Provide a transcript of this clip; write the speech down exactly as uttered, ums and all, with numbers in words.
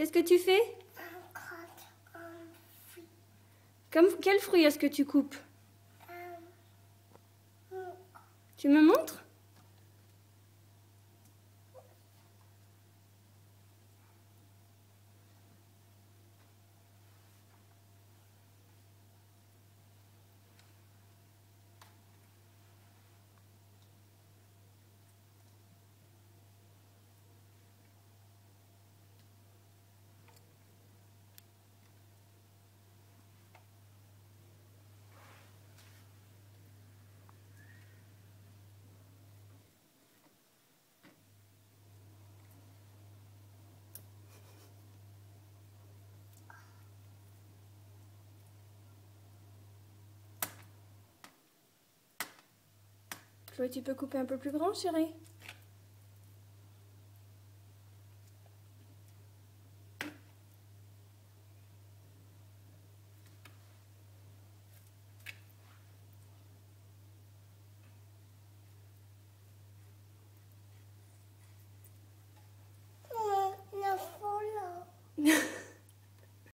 Qu'est-ce que tu fais? Un crotte, un fruit. Comme quel fruit est-ce que tu coupes? Un... Tu me montres? Chloé, tu peux couper un peu plus grand, chérie?